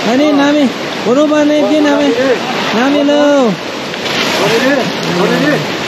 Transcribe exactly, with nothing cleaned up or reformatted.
อันนี้น้ำมีบรูบานเองกินน้ำมีน้ำมีเร็ว